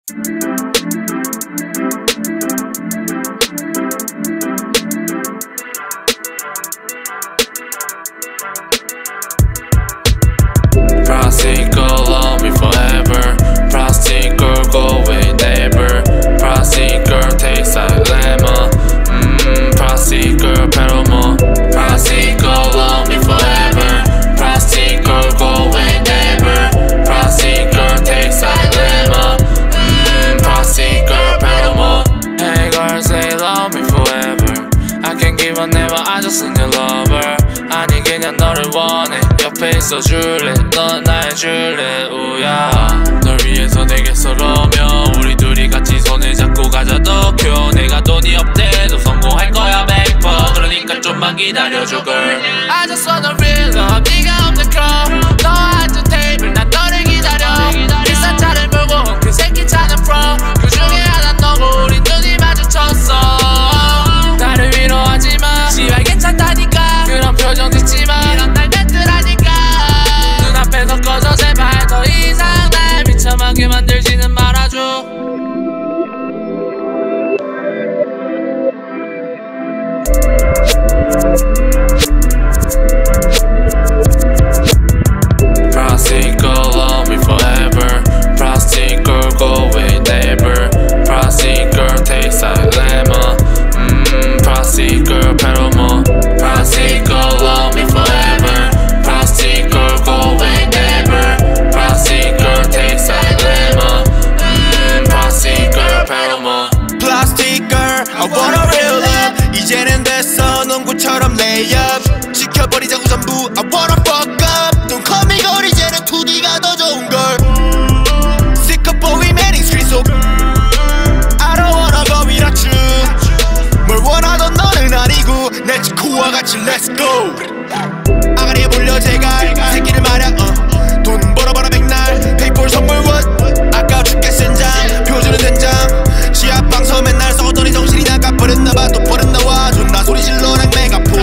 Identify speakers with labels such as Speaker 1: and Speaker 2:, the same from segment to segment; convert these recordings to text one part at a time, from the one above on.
Speaker 1: Plastic girl love me forever. Plastic girl go away never. Plastic girl tastes like lemon. Plastic girl pheromone. Plastic girl love me forever. Plastic girl go away never. Plastic girl tastes like lemon. Plastic girl pheromone. Hey girl say love me forever. I can't give up never I just need your lover. 아니 그냥 너를 원해. 옆에 있어줄래. 넌 나의 줄래. 우야 널 위해서 내게 서러면 우리 둘이 같이 손을 잡고 가자 도쿄. 내가 돈이 없대도 성공할 거야 100%. 그러니까 좀만 기다려줘 girl. I just wanna real love. 네가 없는 club. 너와 앉은 테이블 난 너를 기다려. 비싼 차를 몰고 그 새끼 차는 pro. 그 중에 하나 너고 우리 눈이 마주쳤어. 나를 위로하지마. 씨발 괜찮다니까. 그런 표정 짓지마. 이런 날 뱉으라니까. 눈앞에서 꺼져 제발. 더 이상 날 비참하게 만들지는 말아줘. Plastic girl love me forever. Plastic girl go away never. Plastic girl tastes like lemon. Plastic girl pheromone. Plastic girl love me forever. Plastic girl go away never. Plastic girl tastes like lemon. Plastic girl pheromone.
Speaker 2: Plastic girl I want a real love. 이제는 됐어 농구처럼 layup. 지켜버리자고 전부 I wanna fuck up. Don't call me girl 이제는 2D가 더 좋은 걸. Sick of boy manning street 속 I don't wanna go without you. 뭘 원하던 너는 아니고 내 친구와 같이 let's go. 아가리에 몰려 제갈 새끼를 말야 돈 벌어봐라 백날 페이퍼 선물 what 아까워 죽게 센 장 표주는 된장 지하 방서 맨날 써더니 정신이 나가 버렸나봐. 또 버렸나와 존나 소리 질러 랑 메가폰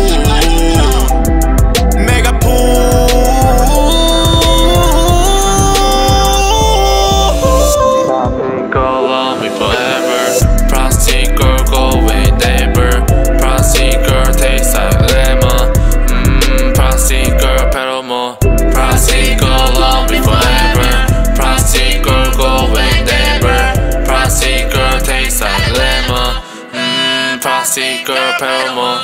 Speaker 1: Plastic girl love me forever. Plastic girl go away never. Plastic girl tastes like lemon. Plastic girl pheromone. Plastic girl love me forever. Plastic girl go away never. Plastic girl tastes like lemon. Plastic girl pheromone.